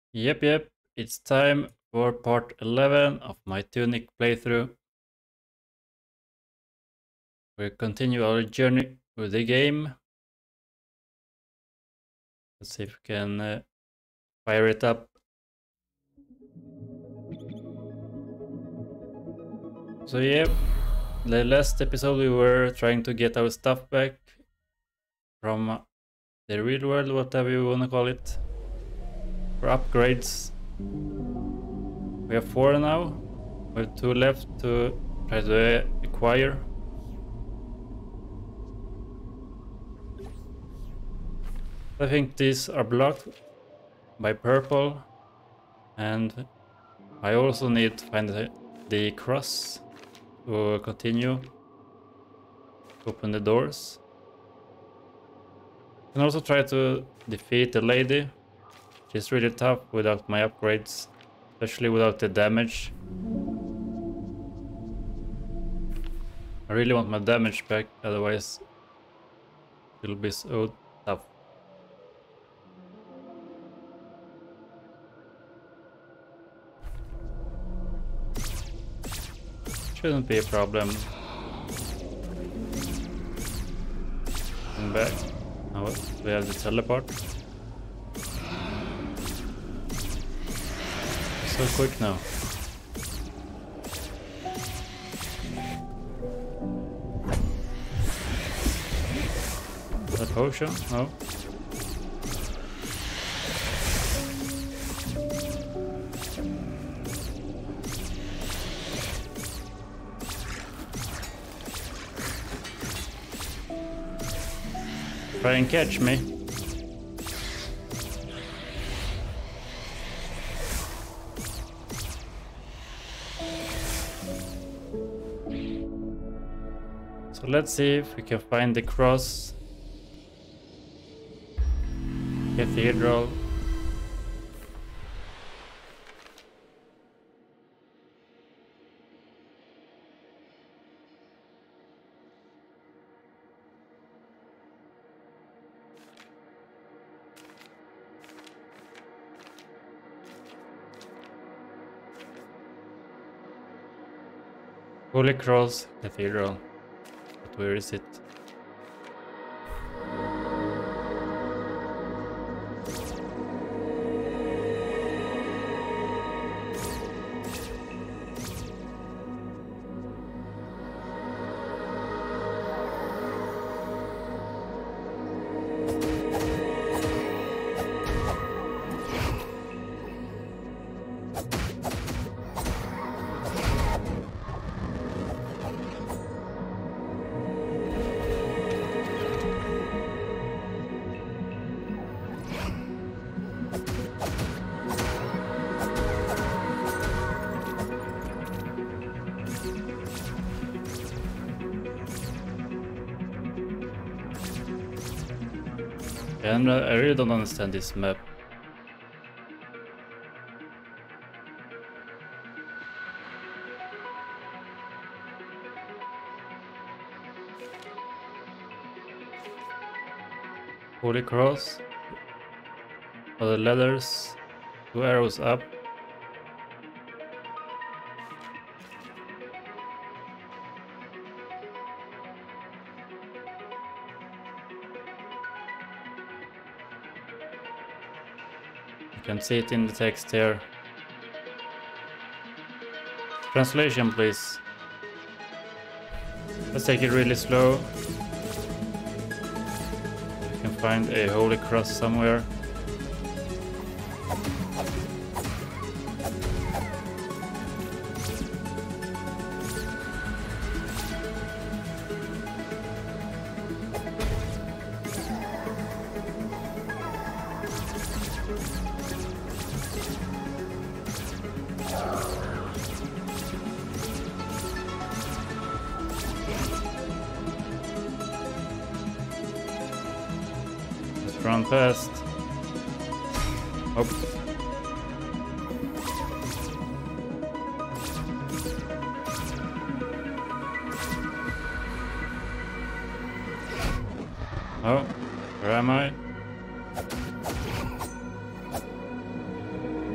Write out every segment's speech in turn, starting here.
Yep, it's time for part 11 of my Tunic playthrough. We'll continue our journey with the game. Let's see if we can fire it up. So yeah, the last episode we were trying to get our stuff back from the real world, whatever you wanna call it, for upgrades. We have 4 now, we have 2 left to try to acquire. I think these are blocked by purple, and I also need to find the cross to continue. Open the doors. I can also try to defeat the lady. She's really tough without my upgrades, especially without the damage. I really want my damage back, otherwise it'll be so tough. Shouldn't be a problem. Coming back. Now we have the teleport. So quick now. That potion? No. Try and catch me. So let's see if we can find the cross. Cathedral. Holy Cross Cathedral. But where is it? And I really don't understand this map. Holy Cross. For the letters. 2 arrows up. You can see it in the text here. Translation, please. Let's take it really slow. You can find a holy cross somewhere. Run past. Oh. Oh, where am I?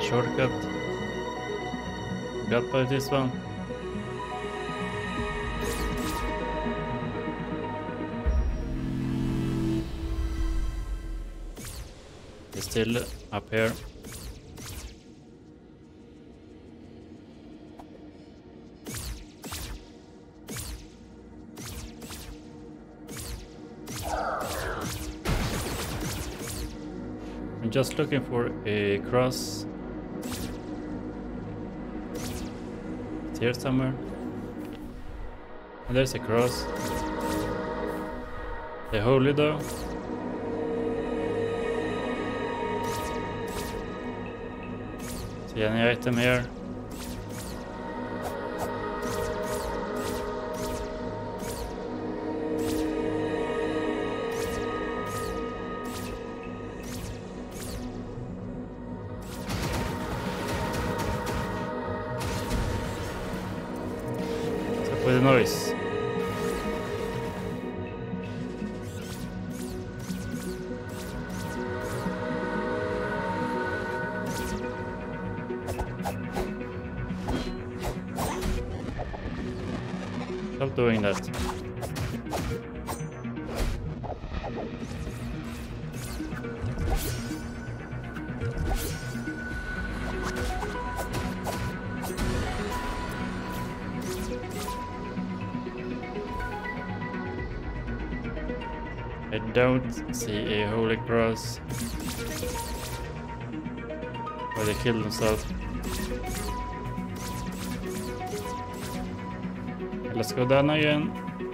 shortcut. Got by this one. It's still up here. I'm just looking for a cross. It's here somewhere. And there's a cross. The holy though. See any item here? With the noise. Stop doing that. I don't see a holy cross. Where they killed themselves. Let's go down again.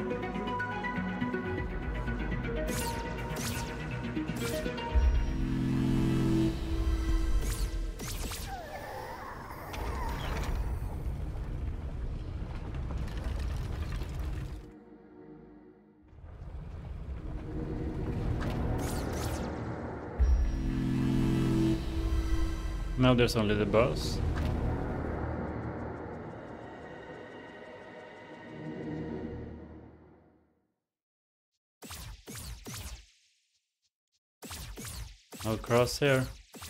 Now there's only the boss. No cross here.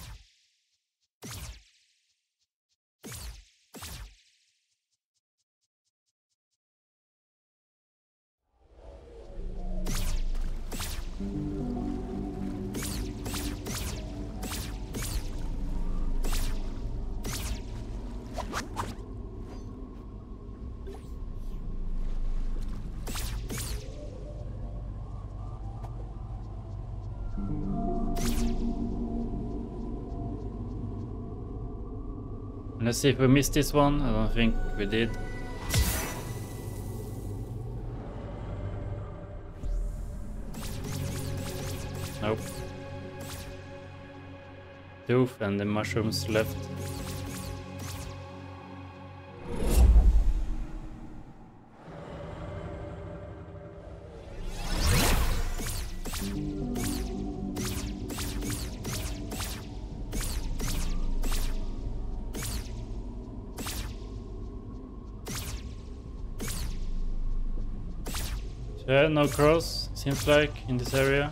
Let's see if we missed this one. I don't think we did. Nope. Doof and the mushrooms left. Yeah, no cross, seems like, in this area.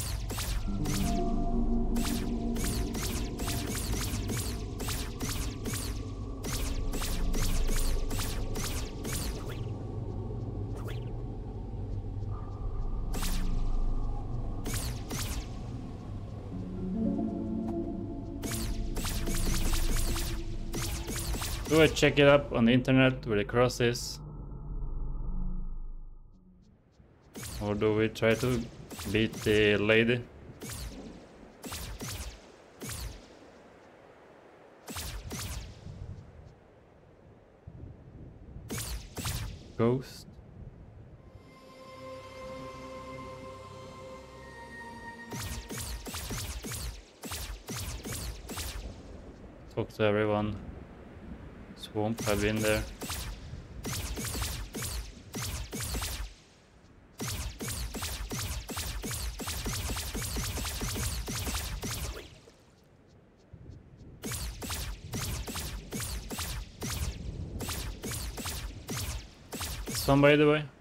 Do I check it up on the internet where the cross is? Or do we try to beat the lady? Ghost. Talk to everyone. Swamp, I've been there. Some by the way.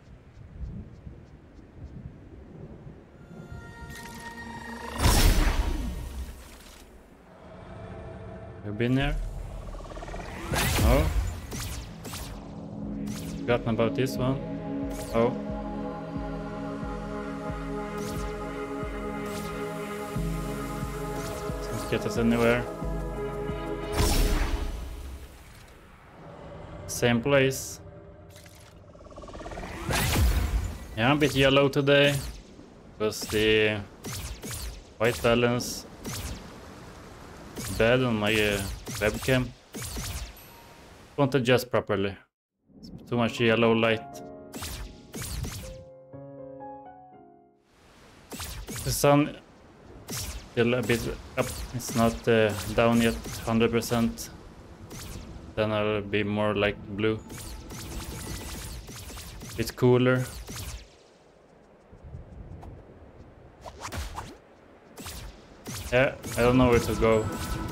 Have been there? No. Forgotten about this one. Oh. Doesn't get us anywhere. Same place. Yeah, I'm a bit yellow today because the white balance is bad on my webcam. Won't adjust properly. It's too much yellow light. The sun is still a bit up. It's not down yet 100%. Then I'll be more like blue. Bit cooler. Yeah, I don't know where to go.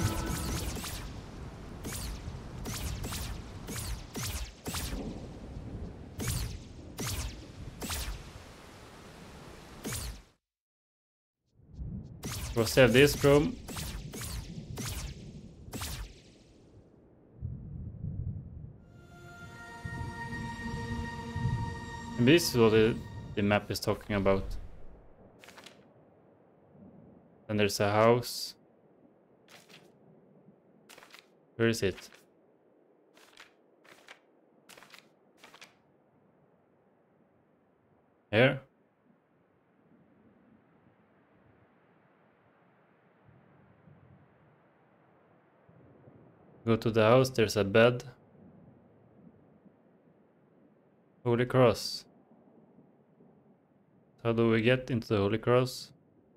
We'll save this room. And this is what the map is talking about. Then there's a house. Where is it? Here? Go to the house, there's a bed. Holy Cross. How do we get into the Holy Cross?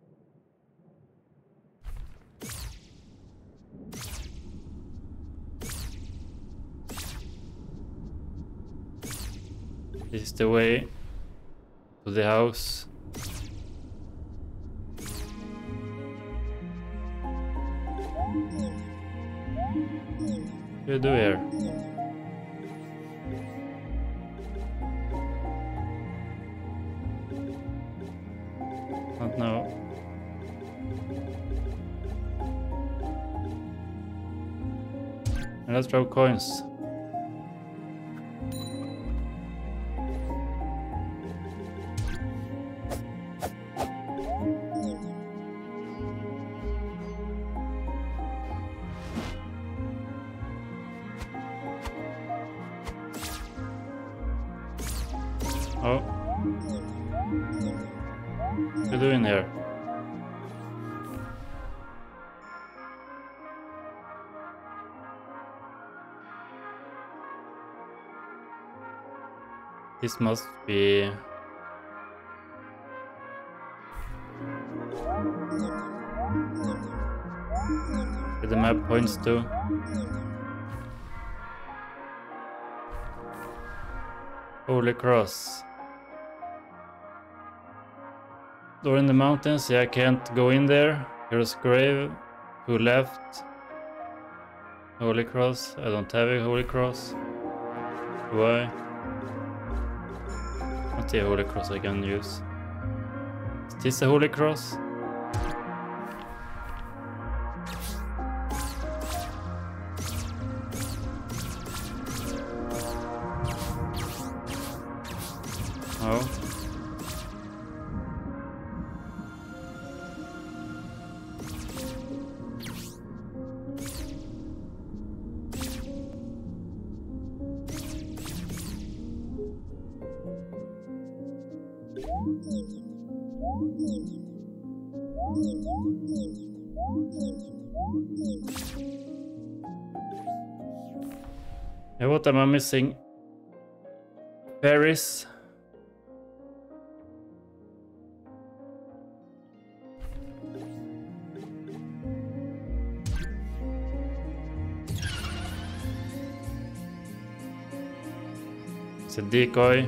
This is the way to the house. What do you do here? Don't know. And let's throw coins. Oh. What are you doing here? This must be... where the map points to. Holy Cross. Door in the mountains, yeah, I can't go in there. Here's grave. Who left? Holy Cross. I don't have a Holy Cross. Do I? Not the Holy Cross I can use. Is this a Holy Cross? Oh. Yeah, what am I missing? Paris. It's a decoy.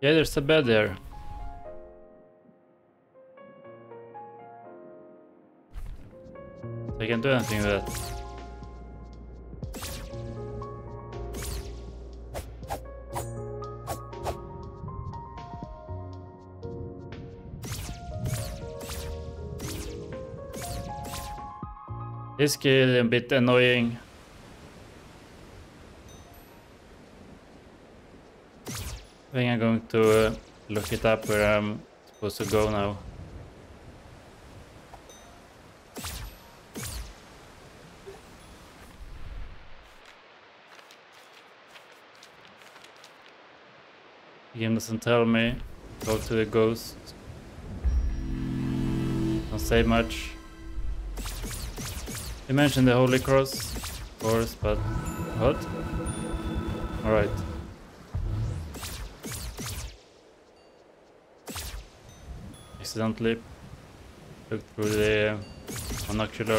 Yeah, there's a bed there. I can't do anything with that. This kid is a bit annoying. I think I'm going to look it up where I'm supposed to go now. The game doesn't tell me. Go to the ghost. Don't say much. You mentioned the Holy Cross, of course, but what? Alright. Accidentally looked through the monocular.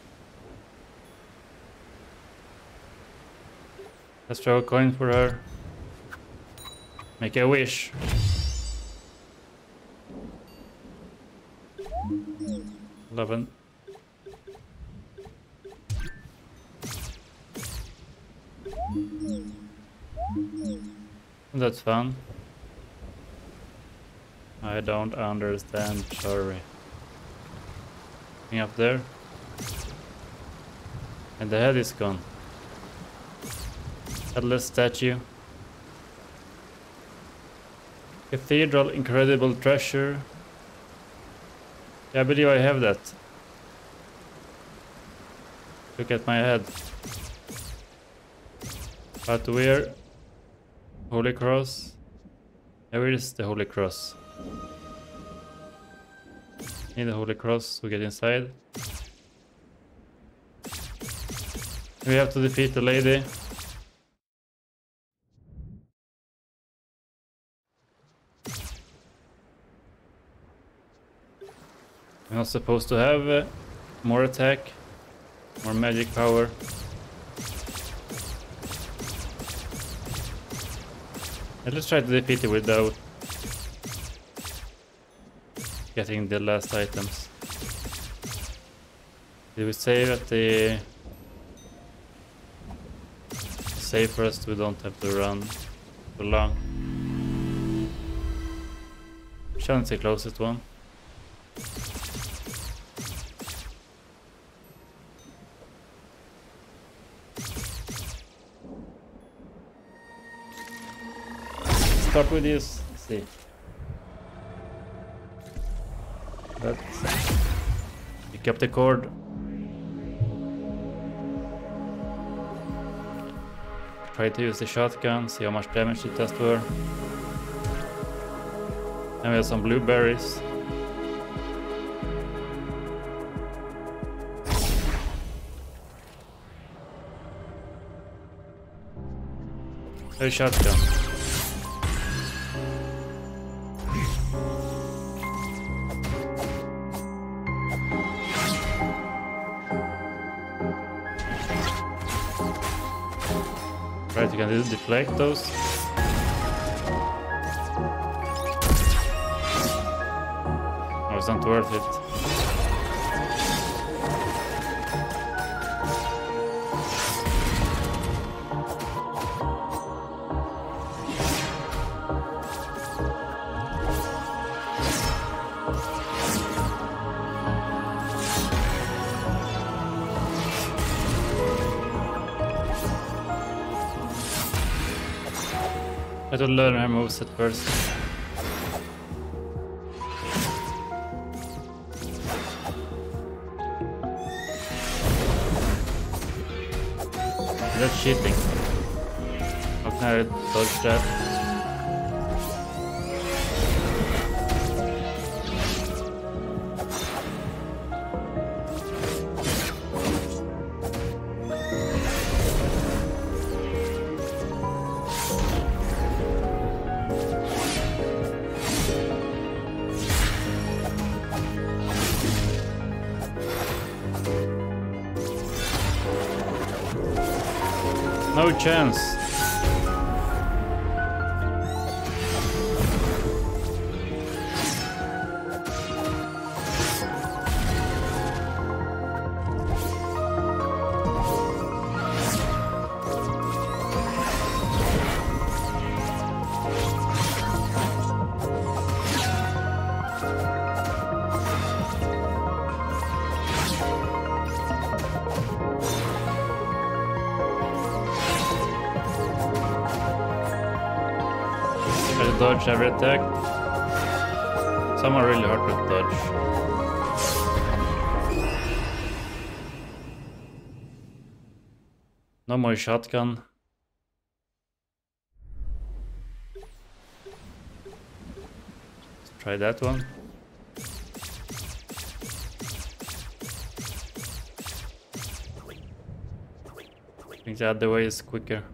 Let's throw a coin for her. Make a wish. $11. That's fun. I don't understand, sorry. Looking up there. And the head is gone. Headless statue. Cathedral, incredible treasure. Yeah, I believe I have that. Look at my head. But where? Holy Cross? Yeah, where is the Holy Cross? Need the Holy Cross to get inside. We have to defeat the lady. We're not supposed to have more attack, more magic power. Let's try to defeat it without getting the last items. Did we save at the save first? We don't have to run for long. Shouldn't the closest one. Start with this. Let's see. Let's pick up the cord. Try to use the shotgun, see how much damage it does to her. And we have some blueberries. A shotgun. Right, you can deflect those. Oh, it's not worth it. I have to learn her moves at first. That's cheating. How can I dodge that? No chance. Try to dodge every attack. Some are really hard to dodge. No more shotgun. Let's try that one. I think the other way is quicker.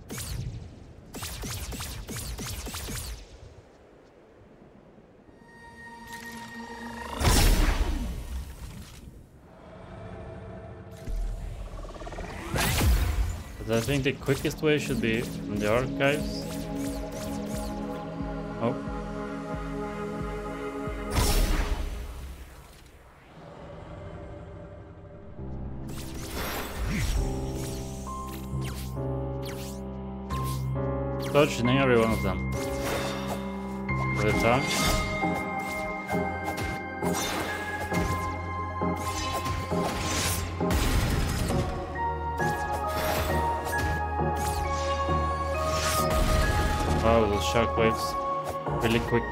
But I think the quickest way should be from the archives. Oh. Dodging every one of them. With a tongue. Wow, those shockwaves. Really quick.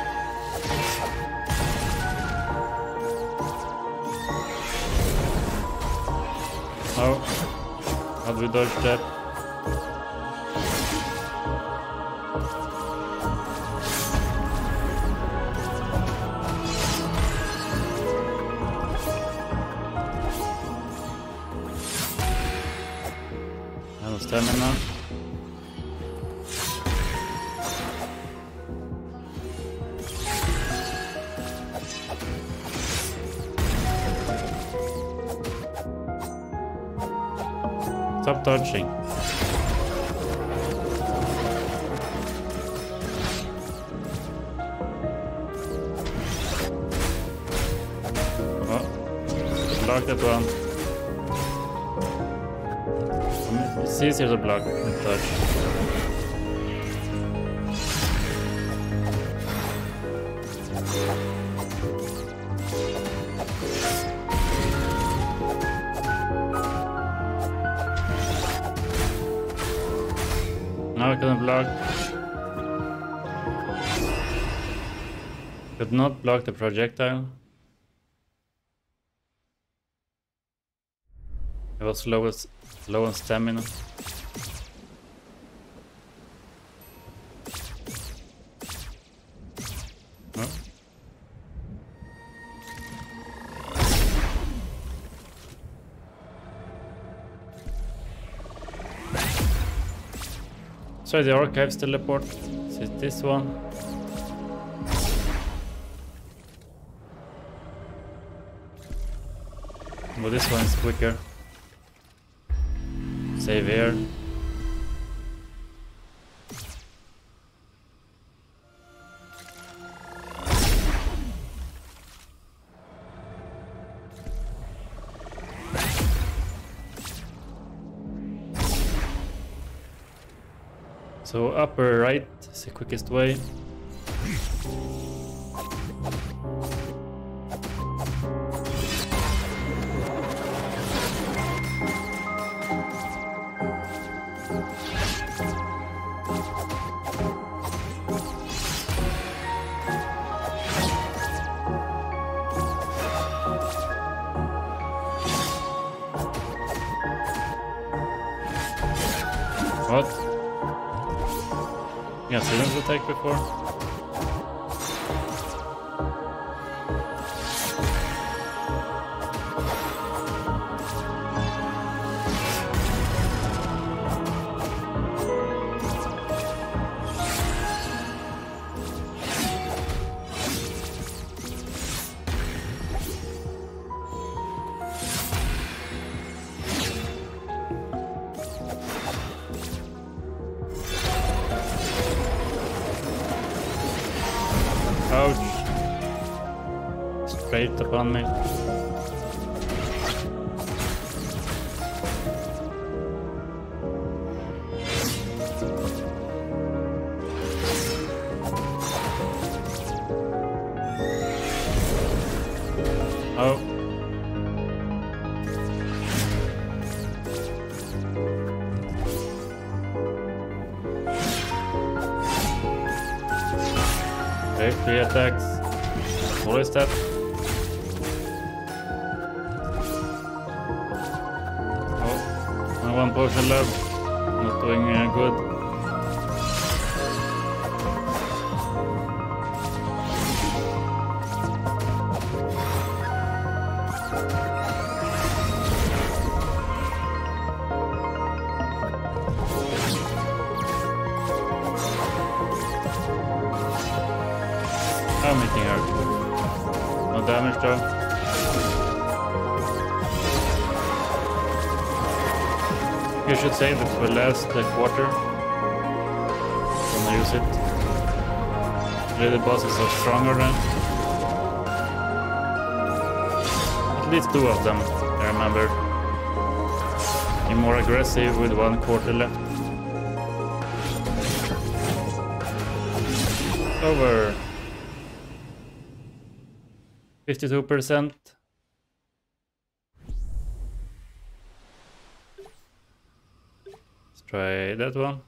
Oh. How do we dodge that? Stamina. Stop dodging. Oh, block that one. It's easier to block and dodge. Now I can block. Could not block the projectile. It was low on stamina. Oh. Sorry, the archives teleport. Is it this one? Well, this one is quicker. Save here. So upper right is the quickest way. What? Yeah, seen this attack before? Ouch. Straight upon me. Oh. HP attacks. What is that? Oh, one potion left. Not doing good. I'm hitting her. No damage though. You should save it for last quarter. Gonna use it. Really, the bosses are stronger then. At least 2 of them, I remember. You're more aggressive with 1 quarter left. Over 52%. Let's try that one.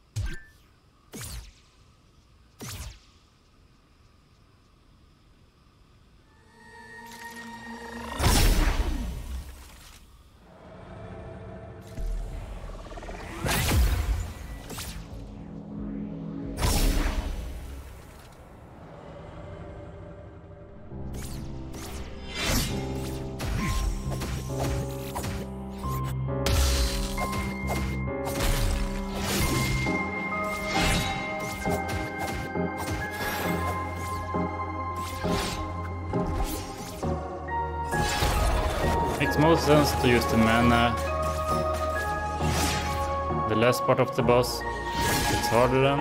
Makes most sense to use the mana. The last part of the boss, it's harder than.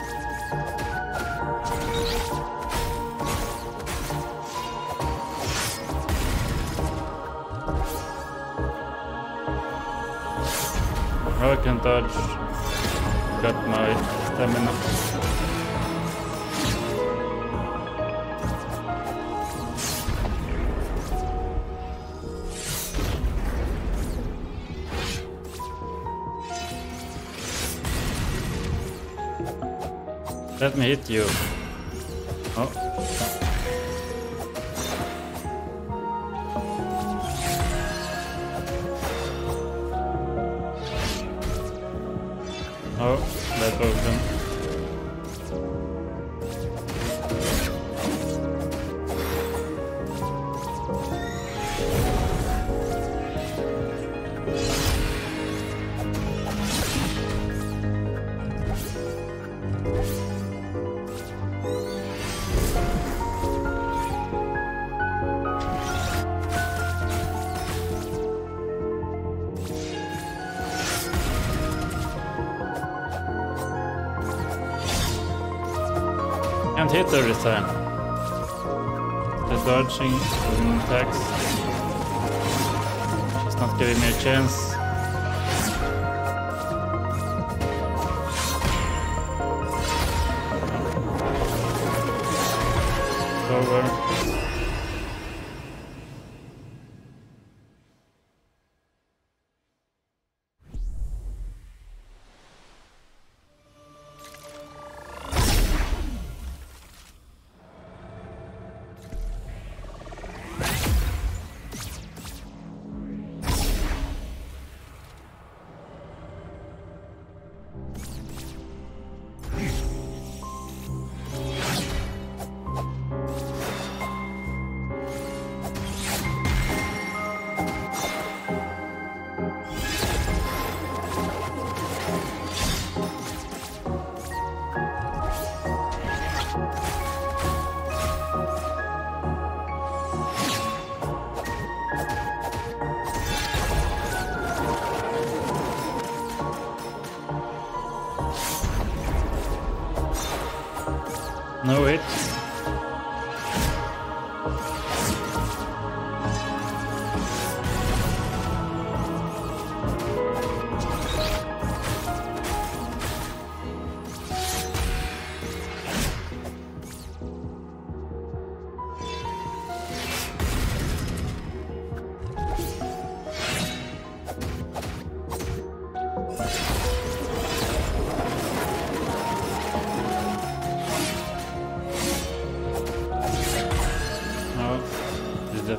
Now I can dodge. Got my stamina. Let me hit you. Oh. Oh, that potion. Can't hit her this time. The dodging attacks. She's not giving me a chance. Over. No hit.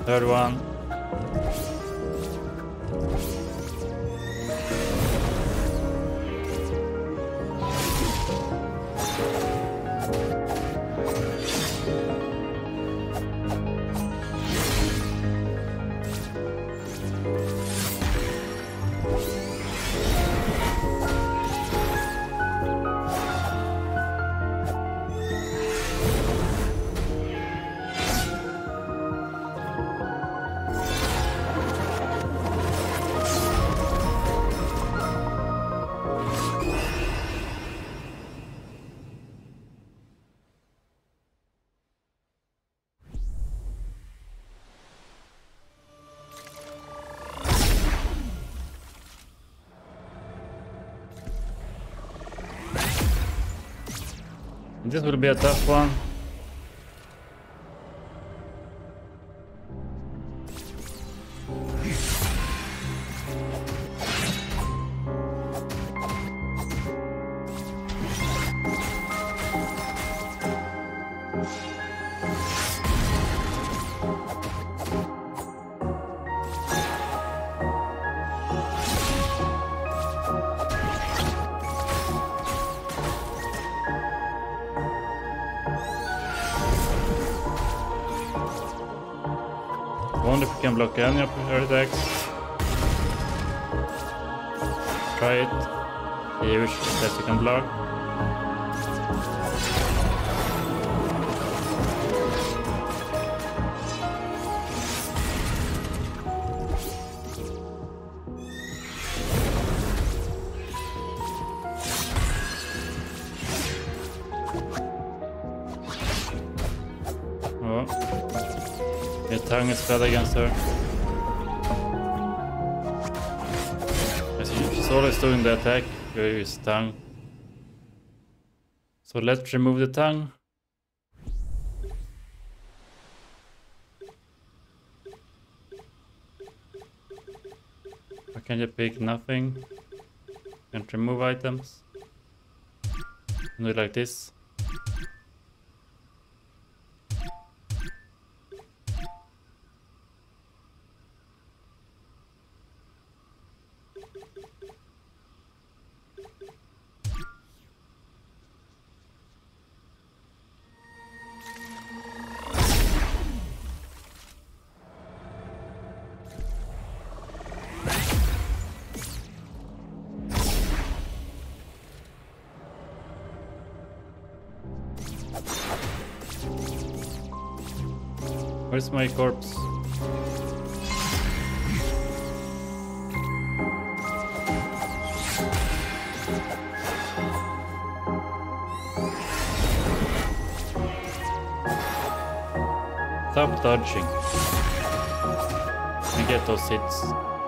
Third one. This will be a tough one. Wonder if we can block any of her attacks. Try it. See which steps you can block. Your tongue is bad against her. She's always doing the attack with his tongue. So let's remove the tongue. I can just pick nothing and remove items. Do it like this. Where's my corpse? Stop dodging and get those hits.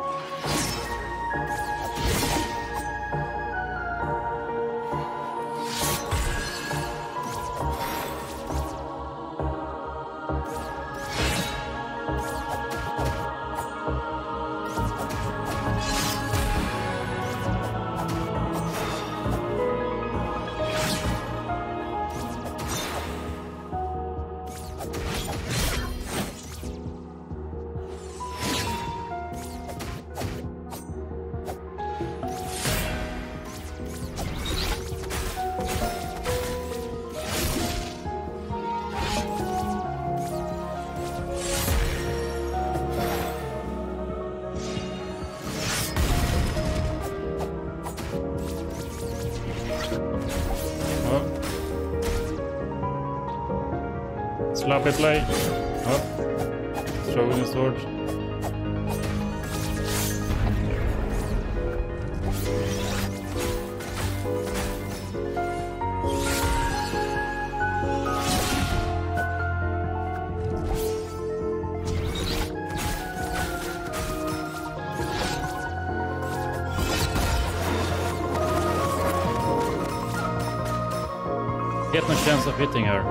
Sloppy play. Oh, throwing a sword. Get no chance of hitting her.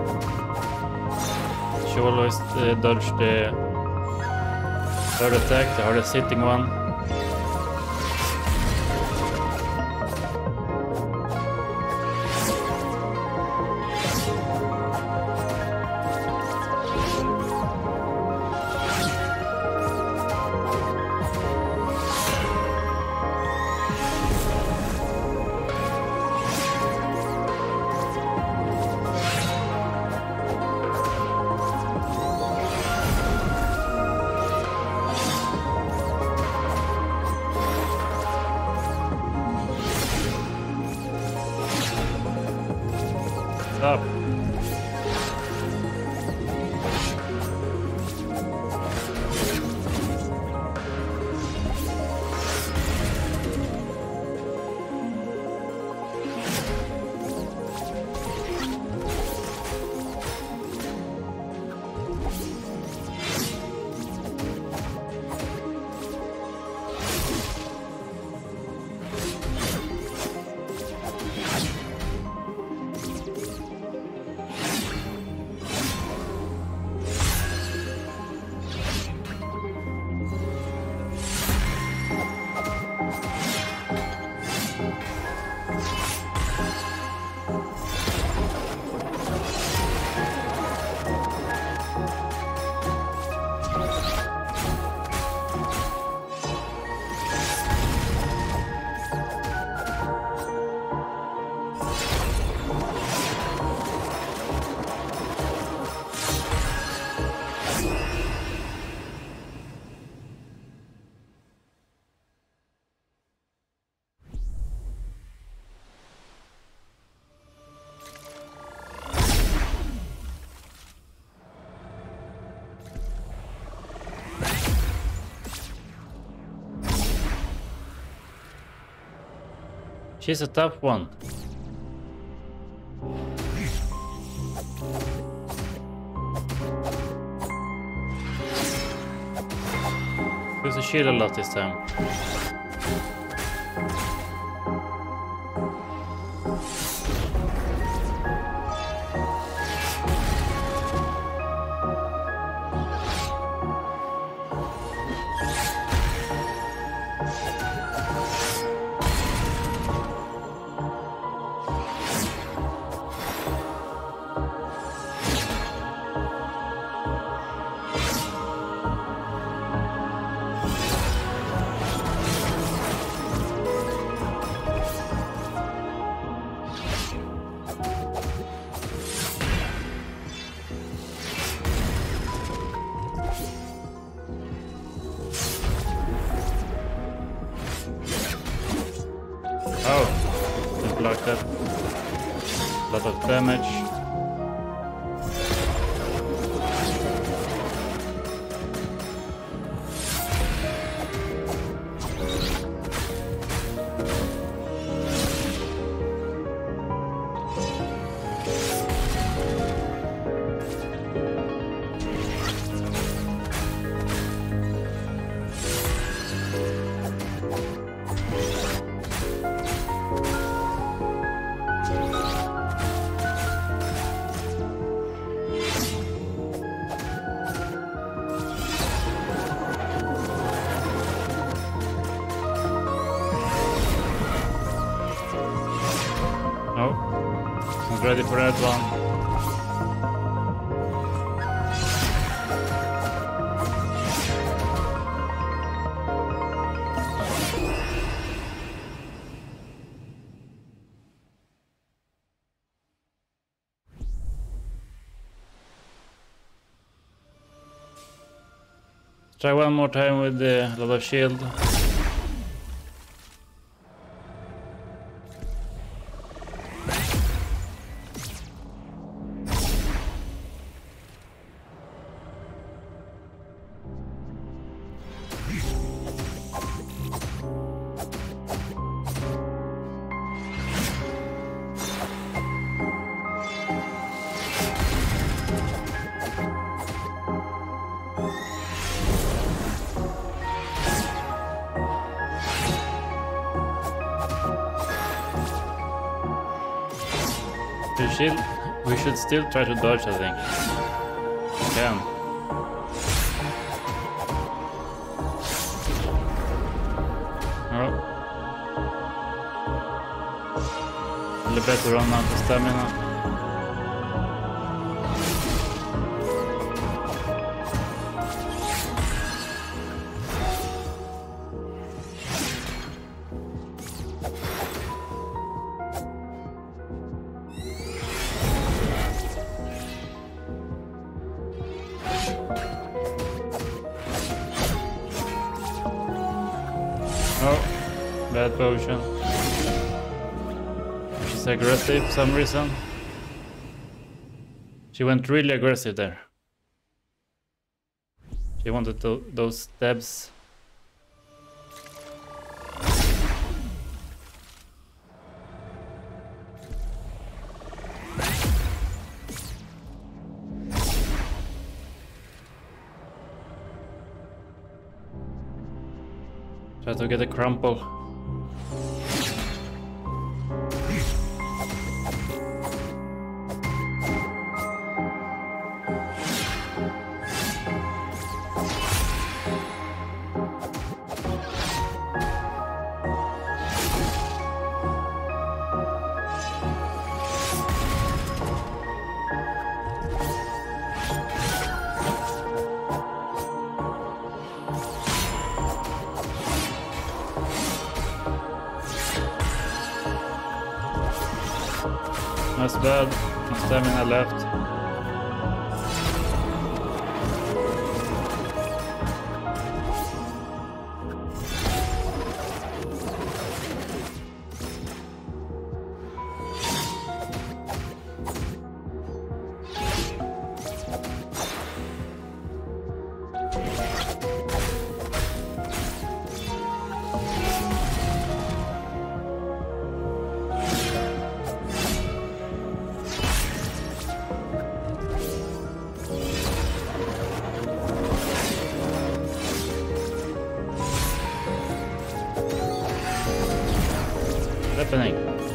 She always dodge the third attack, the hardest hitting one. Up. She's a tough one. Use a shield a lot this time. Oh, just blocked that. Lot of damage. Not ready for that one. Try one more time with the lot of shield. We should still try to dodge, I think. We can. Oh. A little better run out of stamina. Oh, bad potion. She's aggressive for some reason. She went really aggressive there. She wanted those stabs. Try to get a crumple. That's bad. No stamina left. Happening.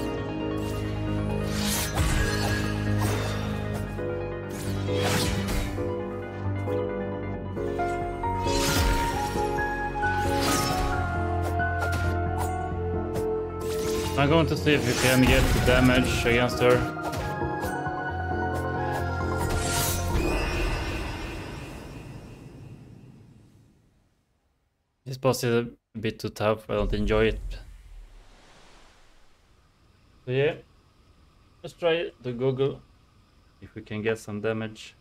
I'm going to see if we can get the damage against her. This boss is a bit too tough. I don't enjoy it. So yeah, let's try to Google if we can get some damage.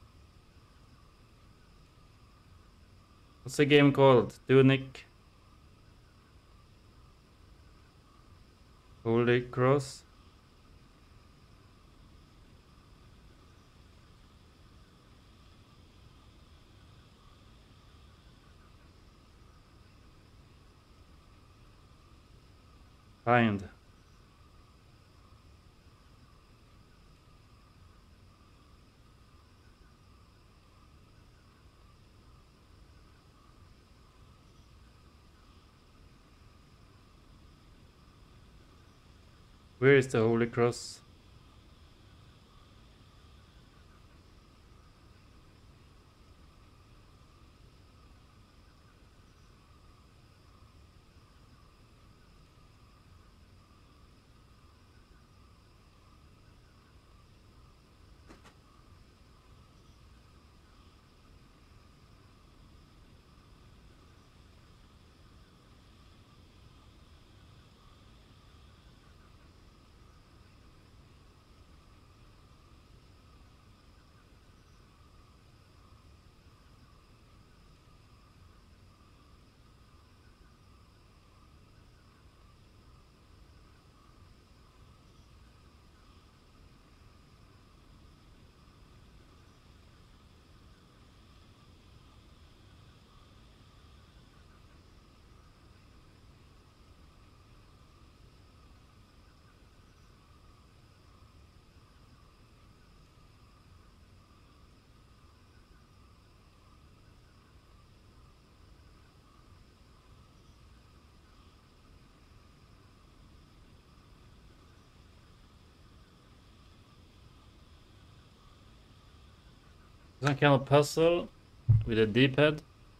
What's the game called? Tunic? Holy Cross? Find. Where is the Holy Cross? Some kind of puzzle with a D-pad.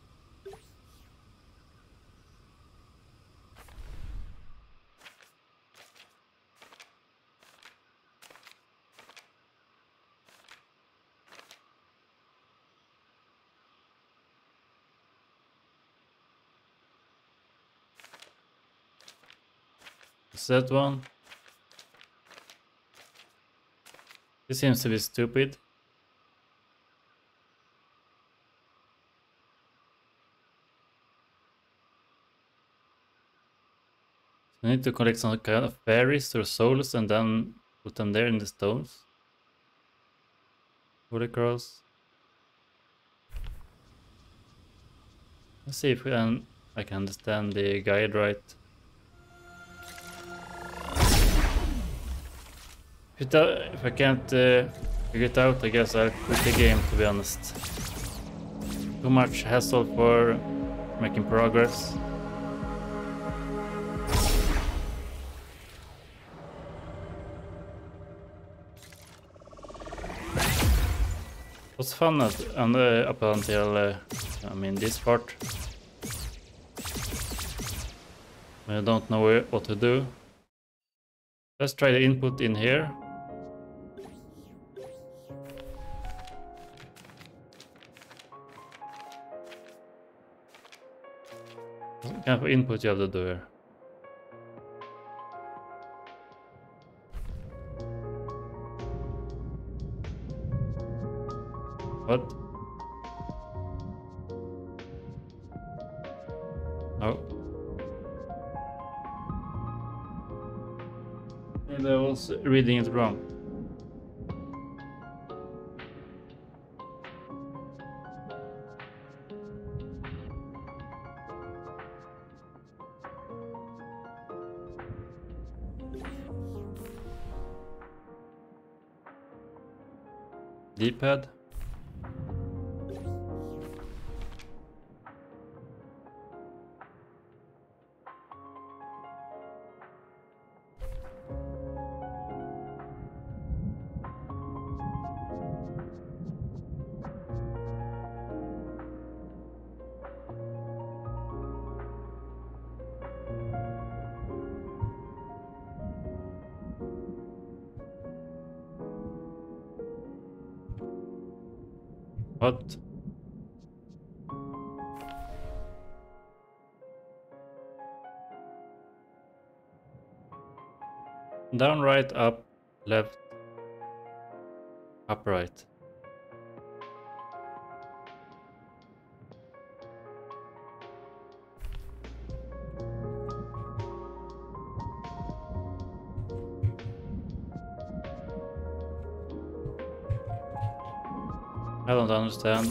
Is that one? This seems to be stupid. I need to collect some kind of fairies or souls and then put them there in the stones. Holy cross. Let's see if I can understand the guide right. If I can't figure it out, I guess I'll quit the game, to be honest. Too much hassle for making progress. It was fun up until I mean this part. I don't know what to do. Let's try the input in here. What kind of input you have to do here? What? Oh. Maybe I was reading it wrong. D-pad. What? Down, right, up, left, up, right. I don't understand.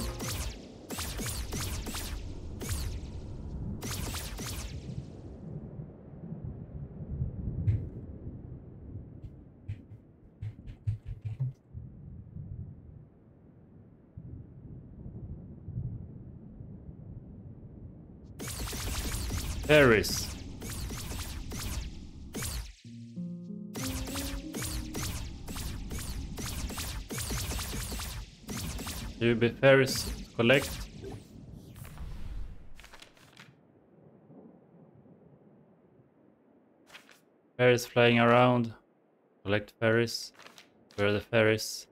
Ferris. You be Ferris collect. Ferris flying around. Collect Ferris. Where are the Ferris?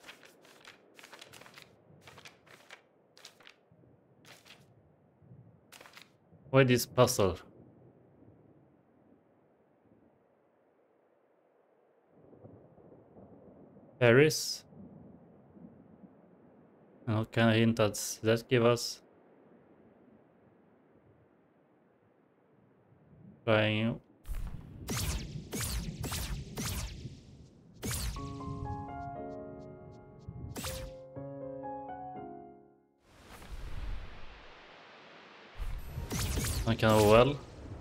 Why this puzzle? Ferris? And what kind of hint does that give us? Flying. Some kind of well.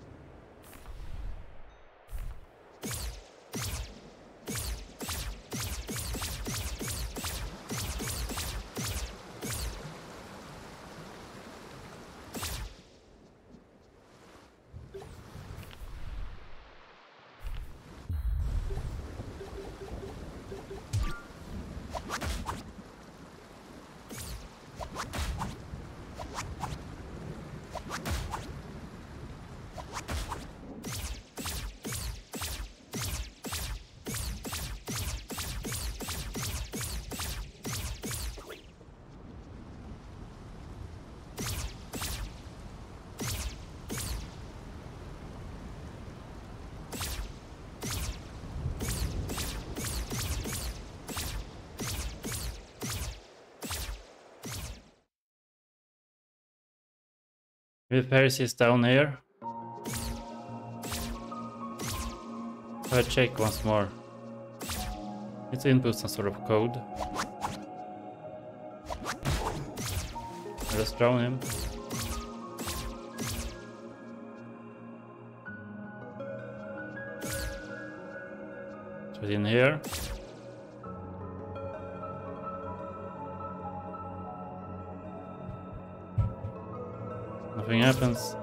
Maybe Ferris is down here. So I check once more. It's input some sort of code. Just drown him. Straight in here. Nothing happens.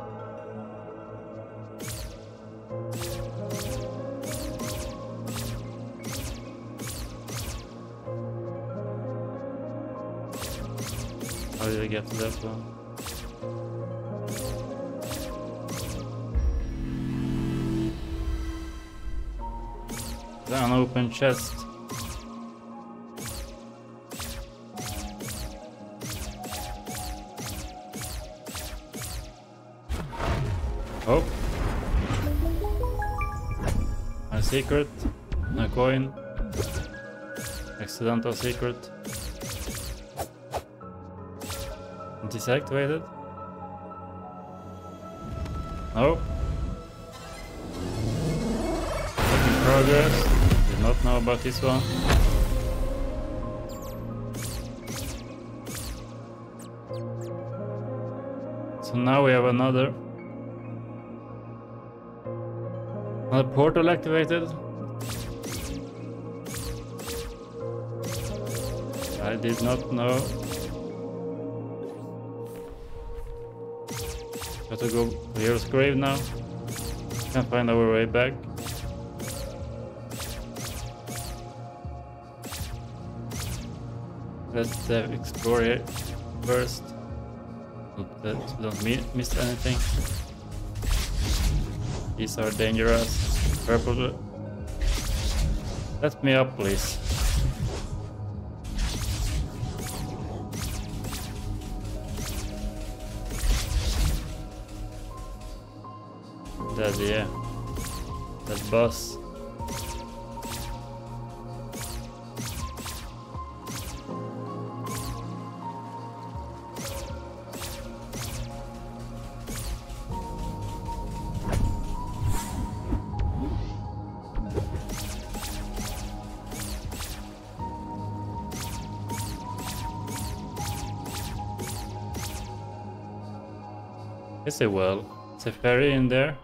How did I get to that one? An open chest. Oh. My secret. No coin. Accidental secret. Deactivated. Nope. Work in progress. Did not know about this one. So now we have another portal activated. I did not know. Got to go to Hero's Grave now. Can't find our way back. Let's explore here first. Hope that we don't miss anything. These are dangerous. Purple. Let me up, please. Yeah. That boss. Is it well? Is a ferry in there?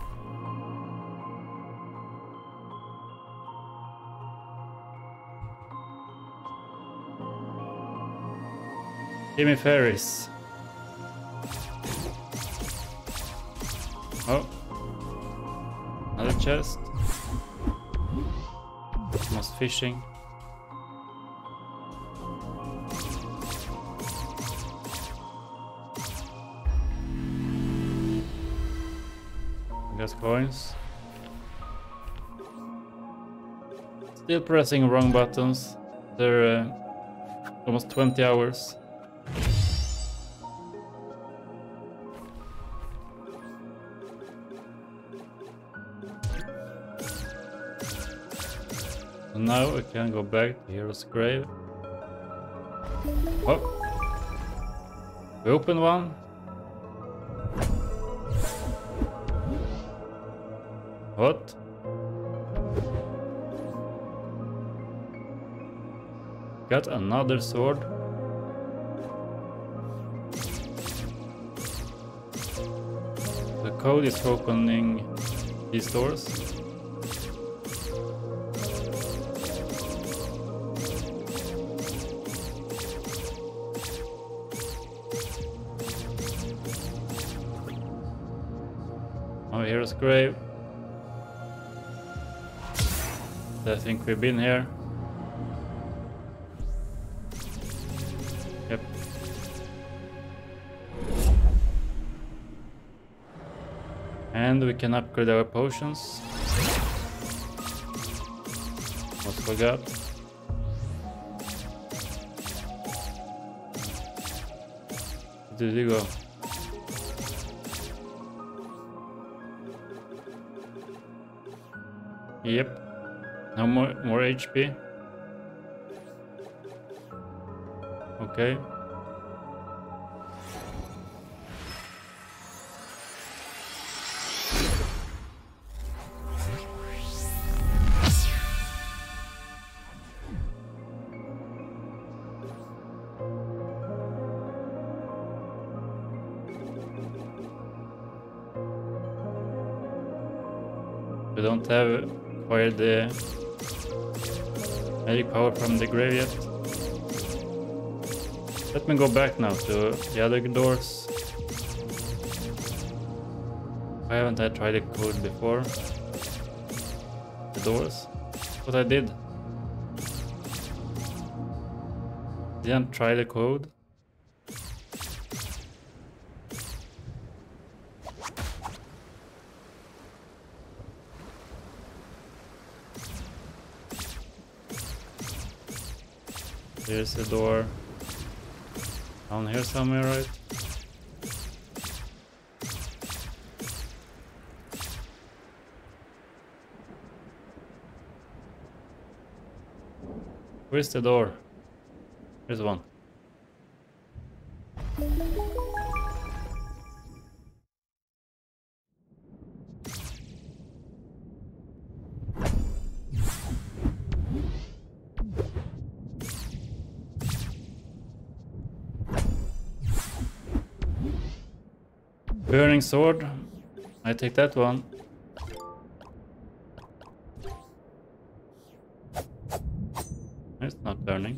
Give me ferries. Oh. Another chest. Almost fishing. Got coins. Still pressing wrong buttons. They're almost 20 hours. So now I can go back to Hero's Grave. Oh! We open one. What? Got another sword. The code is for opening these doors. Oh, Hero's Grave. I think we've been here. Yep. And we can upgrade our potions. Almost forgot. Where did you go? Yep. No more HP. Okay. We don't have acquired the magic power from the grave yet. Let me go back now to the other doors. Why haven't I tried the code before? The doors? What I did. Didn't try the code. There's a door down here somewhere, right? Where's the door? There's one. Burning sword. I take that one. It's not burning.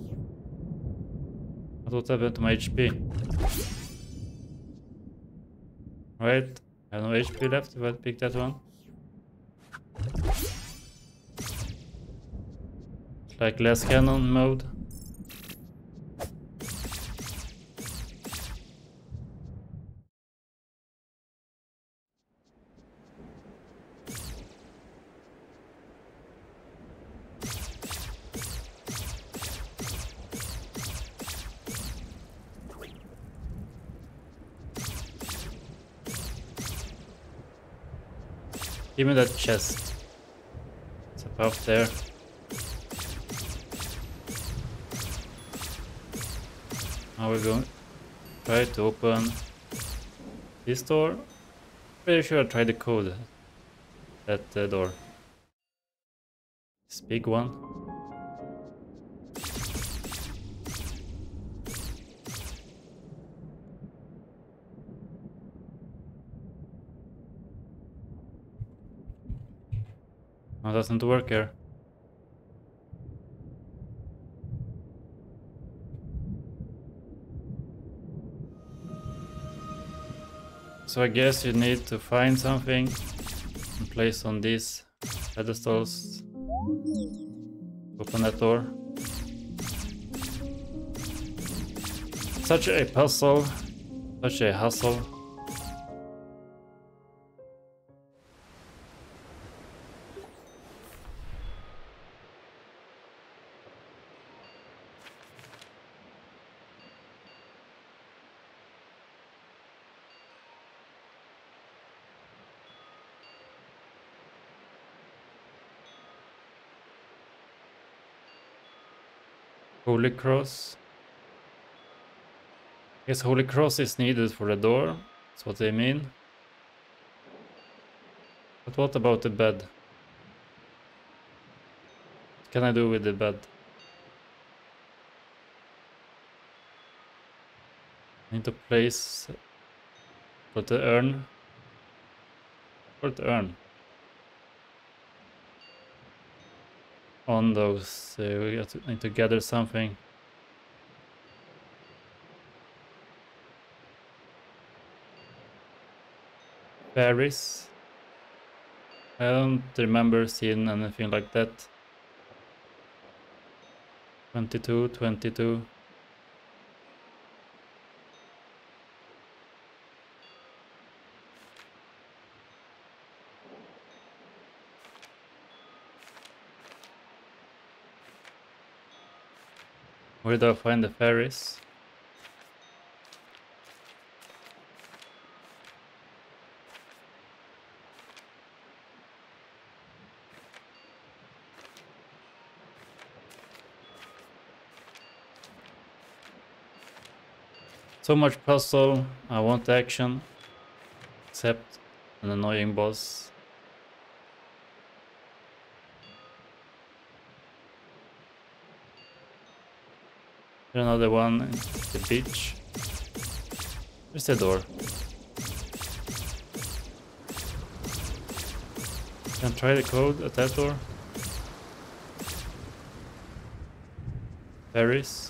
What happened to my HP? Right, I have no HP left if I pick that one. It's like less cannon mode. Give me that chest. It's up there. Now we're going to try to open this door. Pretty sure I tried the code at the door. This big one. No, it doesn't work here. So I guess you need to find something and place on these pedestals. Open that door. Such a puzzle, such a hustle. Holy Cross. Yes, Holy Cross is needed for the door. That's what they mean. But what about the bed? What can I do with the bed? I need to place... Put the urn. Put the urn. On those, we need to gather something. Fairies. I don't remember seeing anything like that. 22, 22. Where do I find the fairies? So much puzzle, I want action. Except an annoying boss. Another one in the beach. There's the door. Can try the code at that door. Berries.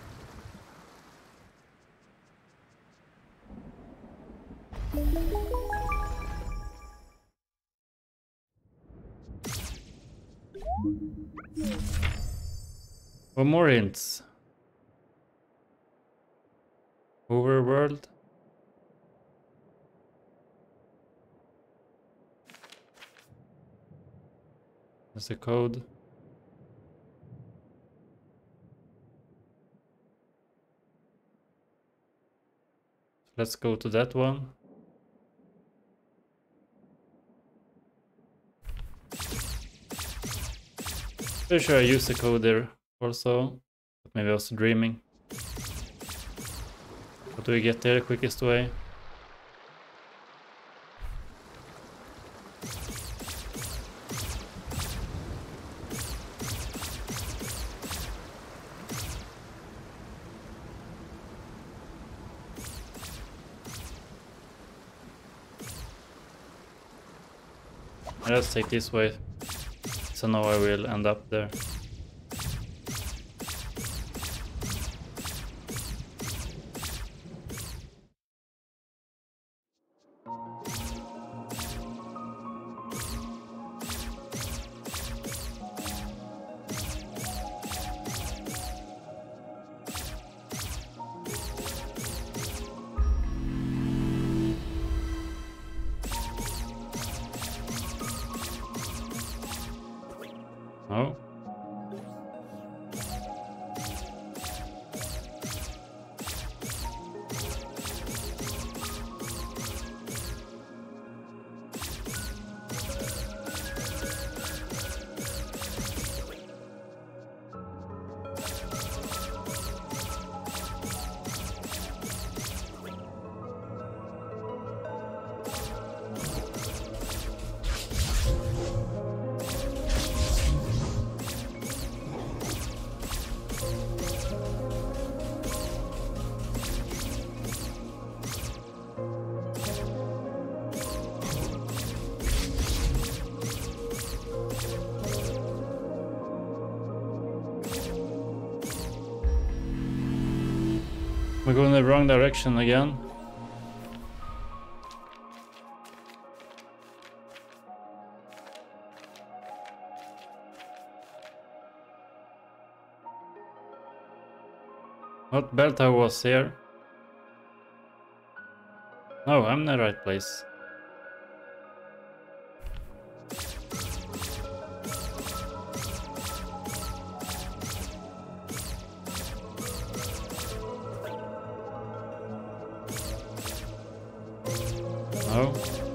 One more hints. Overworld. There's a code. Let's go to that one. Pretty sure I used the code there also, but maybe I was dreaming. How do we get there the quickest way? Let's take this way, so now I will end up there. Oh. We're going the wrong direction again. What bell tower was here? No, I'm in the right place. No.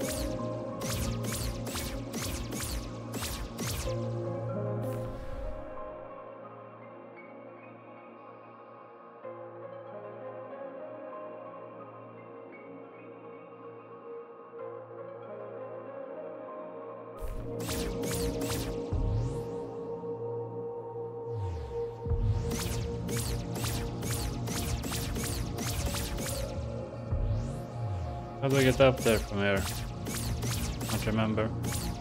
How do I get up there from here? Can't remember.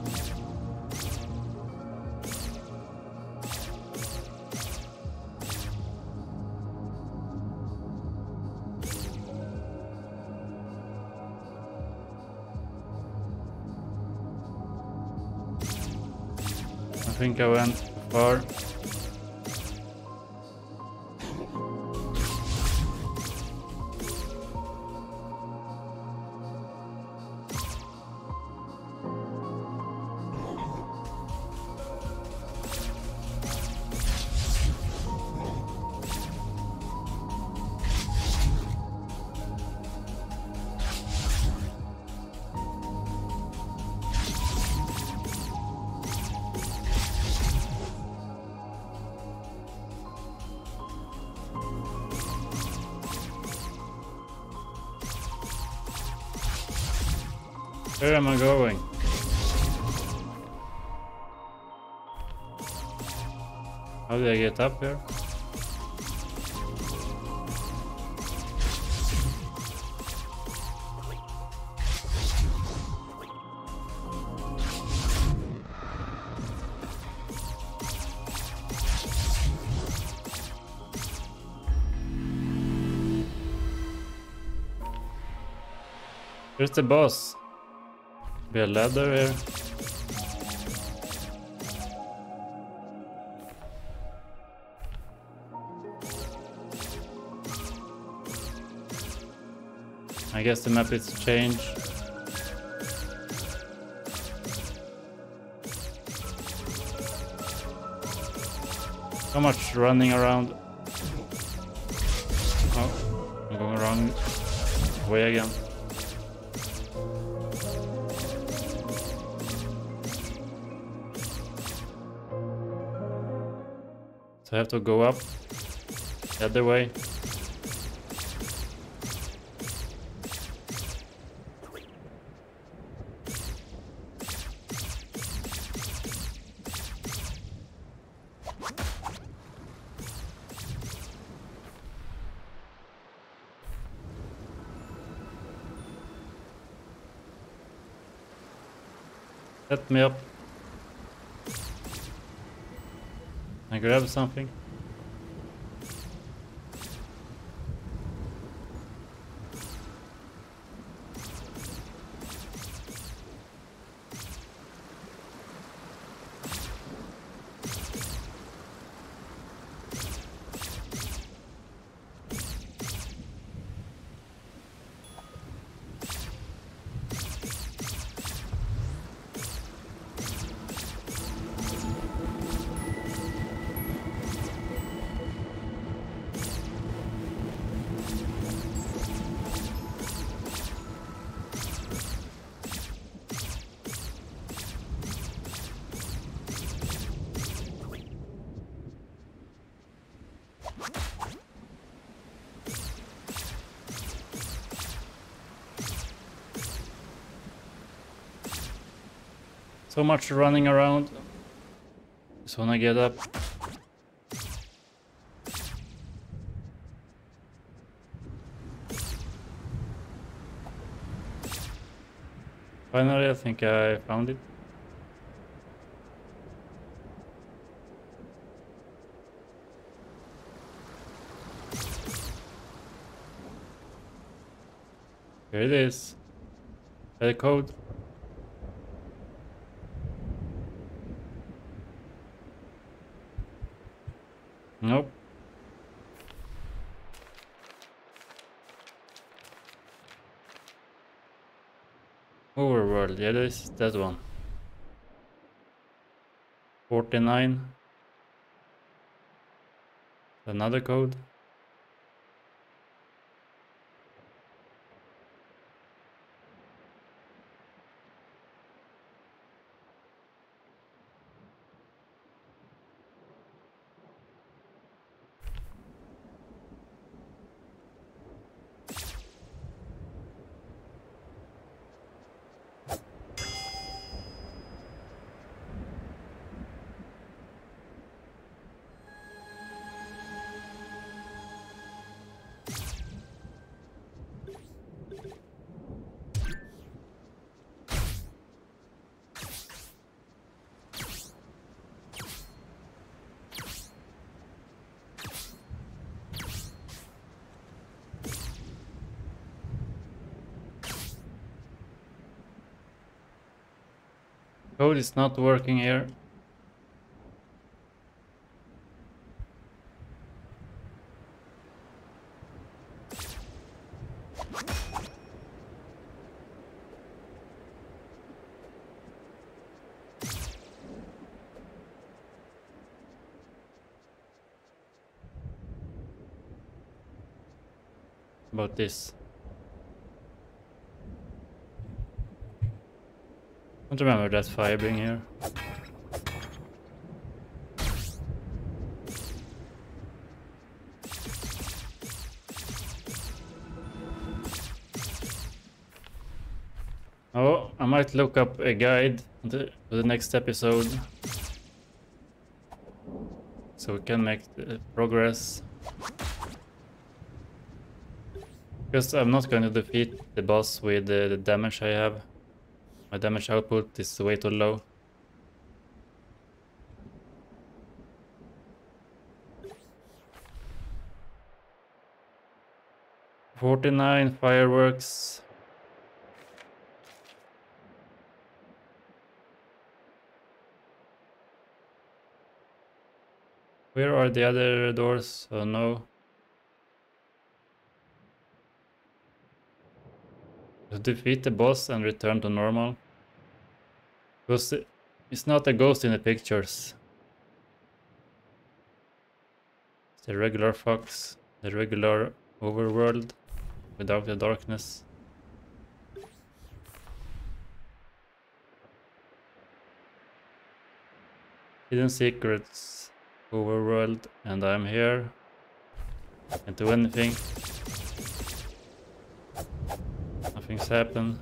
I think I went too far. Where am I going? How did I get up here? Here's the boss. Be a ladder here. I guess the map is changed. So much running around. Oh, I'm going wrong way again. So I have to go up the other way. Set me up. I grab something. So much running around. Just wanna get up. Finally, I think I found it. Here it is. The code. Nope. Overworld, yeah, this is that one. 49. Another code. Code is not working here. About this. I don't remember that fire being here. Oh, I might look up a guide for the next episode. So we can make progress. Because I'm not going to defeat the boss with the damage I have. My damage output is way too low. $49 fireworks. Where are the other doors? Oh no. To defeat the boss and return to normal. Because it's not a ghost in the pictures. It's the regular fox, the regular overworld without the darkness. Hidden secrets, overworld, and I'm here. Can't do anything. Nothing's happened.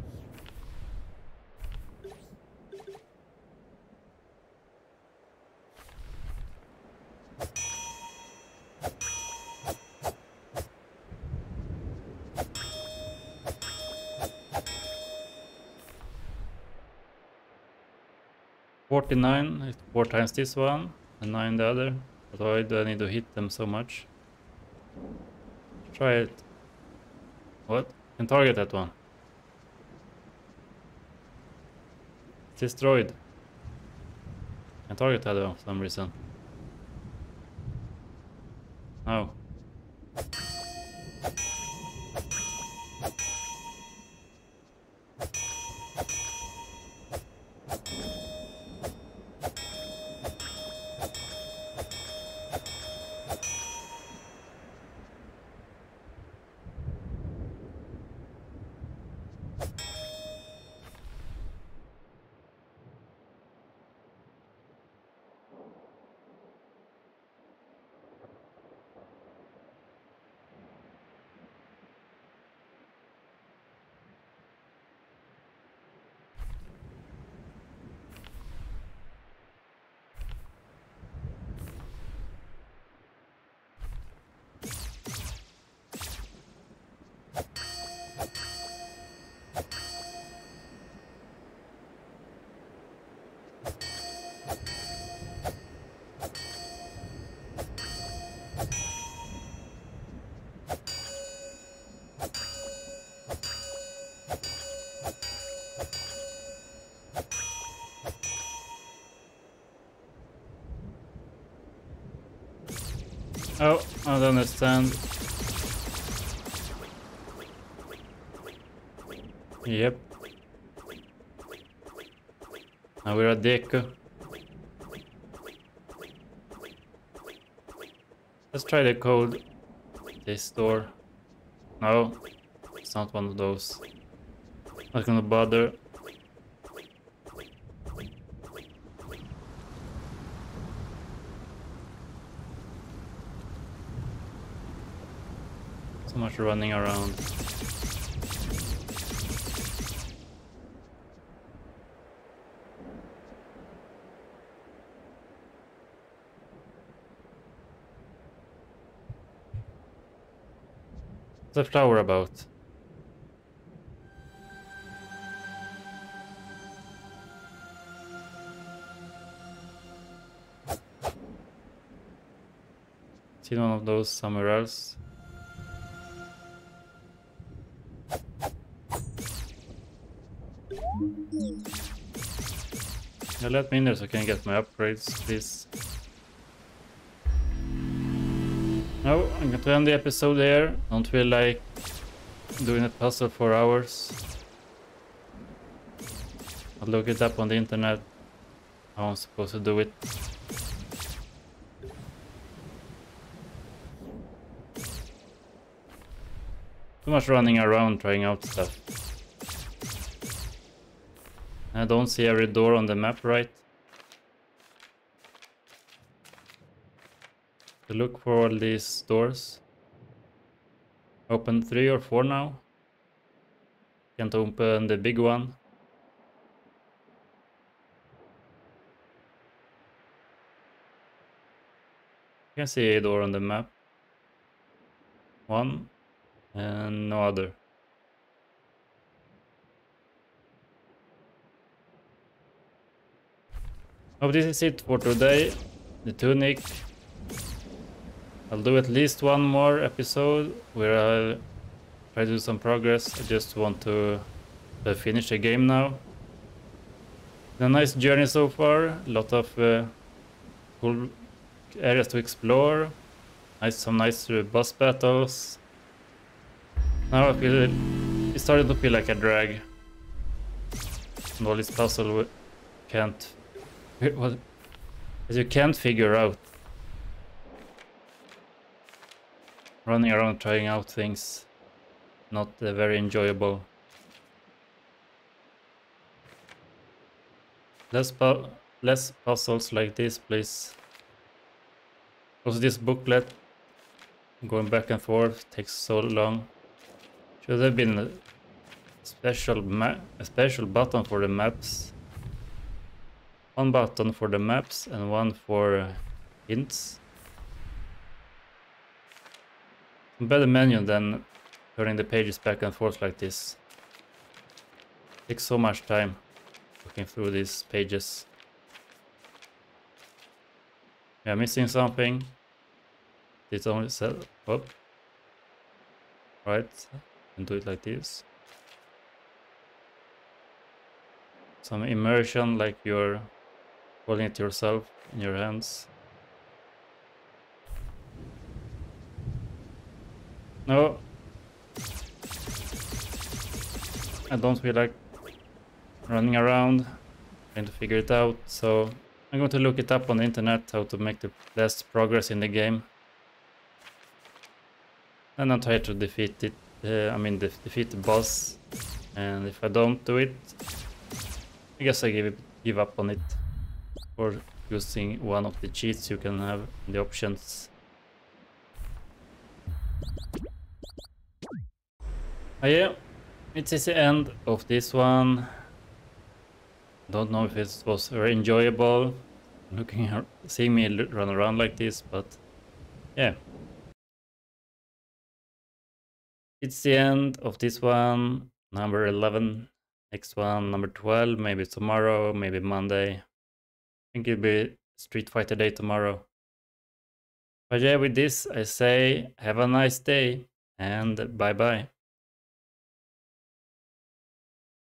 $49, it's 4 times this one, and 9 the other. But why do I need to hit them so much? Try it. What? Can target that one. It's destroyed. Can target that one for some reason. No. Oh, I don't understand. Yep. Now we're at Deku. Let's try the code. This door. No, it's not one of those. Not gonna bother. So much running around. What's the flower about? Seen one of those somewhere else. Yeah, let me in there so I can get my upgrades, please. No, I'm going to end the episode here. Don't feel like doing a puzzle for hours. I'll look it up on the internet how I'm supposed to do it. Too much running around trying out stuff. I don't see every door on the map right. To look for all these doors. Open 3 or 4 now. Can't open the big one. You can see a door on the map. 1 and no other. Oh, this is it for today. The tunic. I'll do at least one more episode where I'll try to do some progress. I just want to finish the game now. A nice journey so far. A lot of cool areas to explore. Some nice boss battles. Now it started to feel like a drag. And all this puzzle can't... What? You can't figure out. Running around trying out things. Not very enjoyable. Less puzzles like this, please. Also, this booklet going back and forth takes so long. Should have been a special button for the maps. One button for the maps and one for hints. Better menu than turning the pages back and forth like this. Takes so much time looking through these pages. We are missing something. It's only said up. Right, and do it like this. Some immersion, like you're holding it yourself in your hands. No, I don't feel like running around trying to figure it out, so I'm going to look it up on the internet how to make the best progress in the game. And I'll try to defeat it, defeat the boss. And if I don't do it, I guess I give up on it. Or using one of the cheats you can have in the options. Yeah, it is the end of this one. Don't know if it was very enjoyable seeing me run around like this, but yeah. It's the end of this one, number 11. Next one, number 12, maybe tomorrow, maybe Monday. I think it'll be Street Fighter Day tomorrow. But yeah, with this I say have a nice day and bye bye.